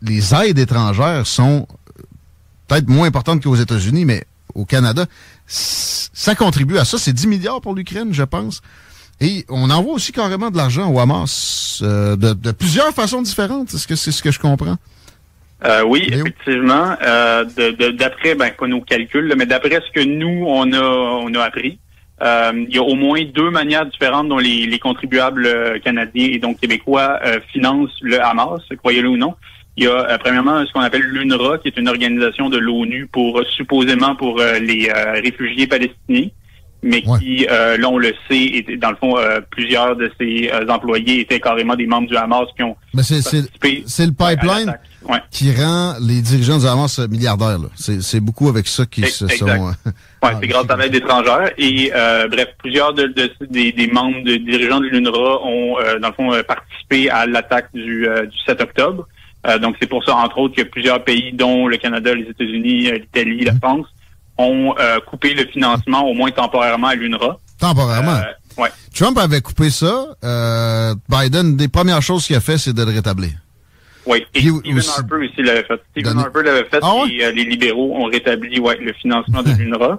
les aides étrangères sont peut-être moins importantes qu'aux États-Unis, mais au Canada, ça contribue à ça. C'est 10 milliards pour l'Ukraine, je pense. Et on envoie aussi carrément de l'argent au Hamas de plusieurs façons différentes. Est-ce que c'est ce que je comprends? Oui, effectivement. D'après, pas nos calculs, là, mais d'après ce que nous, on a appris, il y a au moins 2 manières différentes dont les contribuables canadiens et donc québécois financent le Hamas, croyez-le ou non. Il y a premièrement ce qu'on appelle l'UNRWA, qui est une organisation de l'ONU supposément pour les réfugiés palestiniens, mais qui, là on le sait, dans le fond, plusieurs de ses employés étaient carrément des membres du Hamas qui ont participé. C'est le pipeline qui rend les dirigeants du Hamas milliardaires. Là. C'est beaucoup avec ça qu'ils se sont... c'est grâce à l'aide étrangère. Et bref, plusieurs des membres dirigeants de l'UNRWA ont, dans le fond, participé à l'attaque du 7 octobre. Donc c'est pour ça, entre autres, que plusieurs pays, dont le Canada, les États-Unis, l'Italie, la France, ont coupé le financement, au moins temporairement, à l'UNRWA. Temporairement? Trump avait coupé ça. Biden, des premières choses qu'il a fait, c'est de le rétablir. Oui, et Stephen Harper aussi l'avait fait. Stephen Harper l'avait fait et les libéraux ont rétabli le financement de l'UNRWA.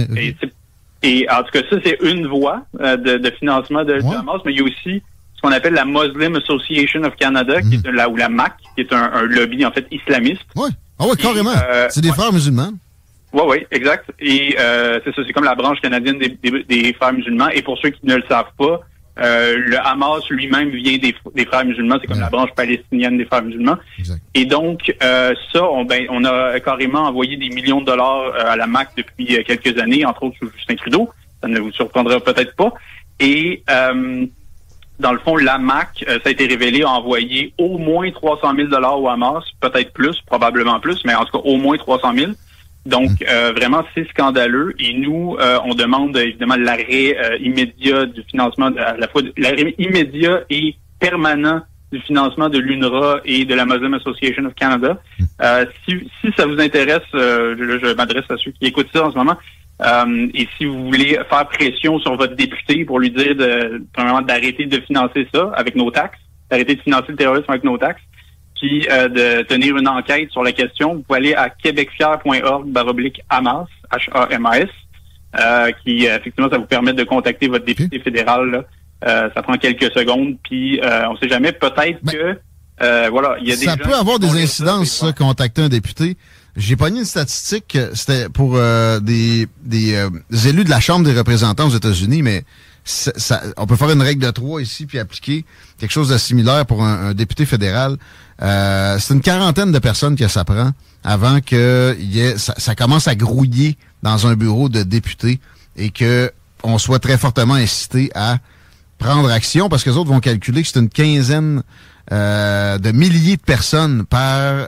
et en tout cas, ça, c'est une voie de financement de Hamas, mais il y a aussi ce qu'on appelle la Muslim Association of Canada, qui est ou la MAC, qui est un lobby, en fait, islamiste. Oui, carrément. C'est des frères musulmans. Oui, exact. Et c'est ça, c'est comme la branche canadienne des frères musulmans. Et pour ceux qui ne le savent pas, le Hamas lui-même vient des frères musulmans. C'est comme la branche palestinienne des frères musulmans. Exact. Et donc, ça, on a carrément envoyé des millions de dollars à la MAC depuis quelques années, entre autres sous Justin Trudeau. Ça ne vous surprendra peut-être pas. Et dans le fond, la MAC, ça a été révélé, a envoyé au moins 300 000 $ au Hamas, peut-être plus, probablement plus, mais en tout cas au moins 300 000. Donc, vraiment, c'est scandaleux. Et nous, on demande évidemment l'arrêt immédiat du financement, à la fois l'arrêt immédiat et permanent du financement de l'UNRWA et de la Muslim Association of Canada. Si ça vous intéresse, je m'adresse à ceux qui écoutent ça en ce moment, et si vous voulez faire pression sur votre député pour lui dire premièrement d'arrêter de financer ça avec nos taxes, d'arrêter de financer le terrorisme avec nos taxes, puis de tenir une enquête sur la question, vous pouvez aller à québecfier.org/Hamas, H-A-M-A-S, qui effectivement ça vous permet de contacter votre député fédéral. Là. Ça prend quelques secondes, puis on sait jamais, peut-être que il y a des gens... Ça peut avoir des incidences, ça, contacter un député. J'ai pogné une statistique, c'était pour des élus de la Chambre des représentants aux États-Unis, mais on peut faire une règle de 3 ici puis appliquer quelque chose de similaire pour un député fédéral. C'est une quarantaine de personnes que ça prend avant que ça commence à grouiller dans un bureau de député et que on soit très fortement incité à prendre action parce que les autres vont calculer que c'est une quinzaine de milliers de personnes par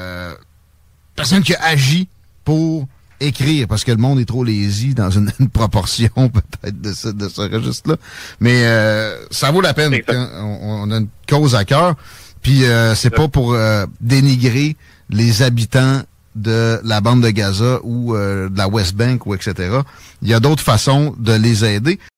personne qui agit pour écrire, parce que le monde est trop lazy dans une proportion peut-être de ce registre-là. Mais ça vaut la peine quand on a une cause à cœur. Puis c'est pas pour dénigrer les habitants de la bande de Gaza ou de la West Bank ou etc. Il y a d'autres façons de les aider.